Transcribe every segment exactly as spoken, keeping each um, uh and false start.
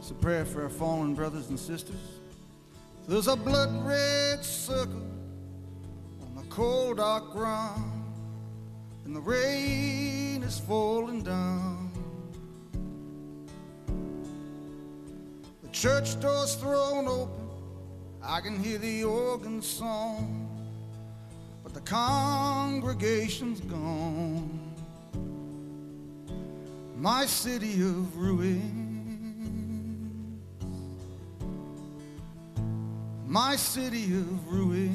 It's a prayer for our fallen brothers and sisters. There's a blood-red circle on the cold, dark ground, and the rain is falling down. The church door's thrown open, I can hear the organ song, but the congregation's gone. My city of ruin, my city of ruin.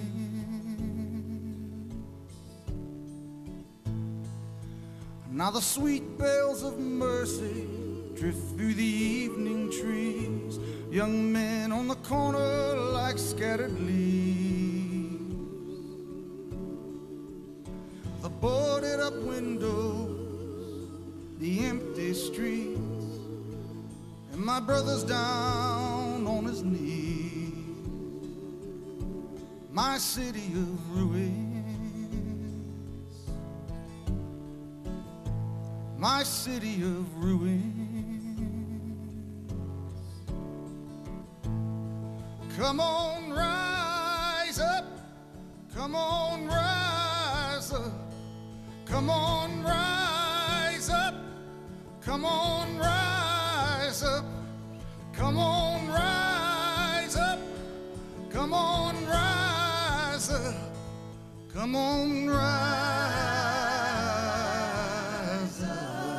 Now the sweet bells of mercy drift through the evening trees, young men on the corner like scattered leaves. The boarded up windows, the empty streets, and my brother's down on his knees. My city of ruins, my city of ruins. Come on, rise up, come on, rise up, come on, rise up, come on, rise up, come on, rise up, come on, rise up. Come on, rise up.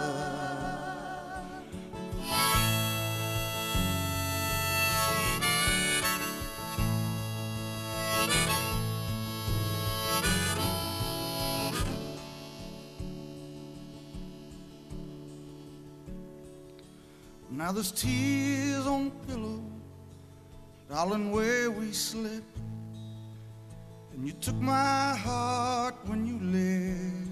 Now there's tears on pillows, darling, where we slept. And you took my heart when you left.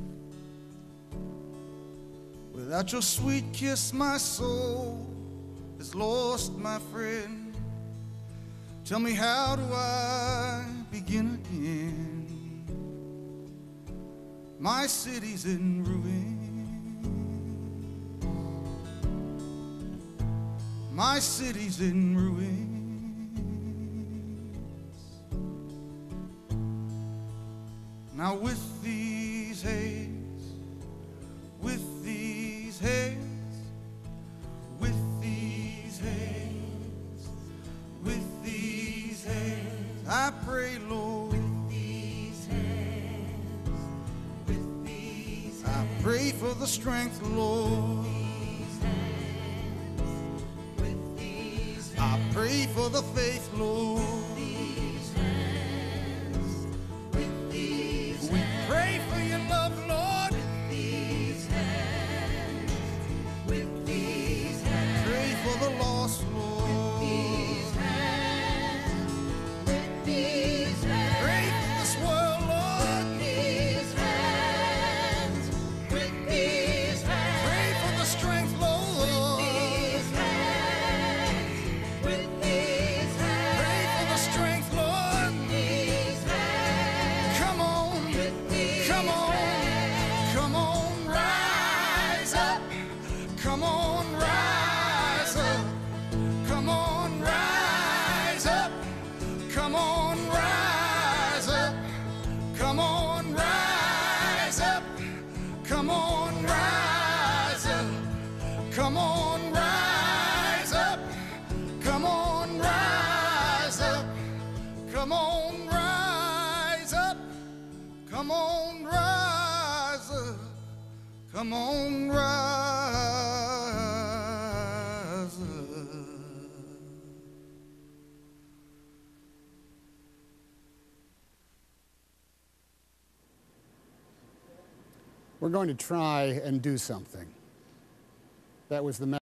Without your sweet kiss, my soul is lost, my friend. Tell me, how do I begin again? My city's in ruin, my city's in ruin. Now with these hands, with these hands, with these hands, with these hands, I pray, Lord. With these hands, with these hands, I pray for the strength, Lord. With these hands, I pray for the faith, Lord. Come on, rise up. Come on, rise up. Come on, rise up. Come on, rise up. Come on, rise up. Come on, rise up. Come on, rise up. Come on, rise up. Come on, rise up. Come on, rise up. We're going to try and do something. That was the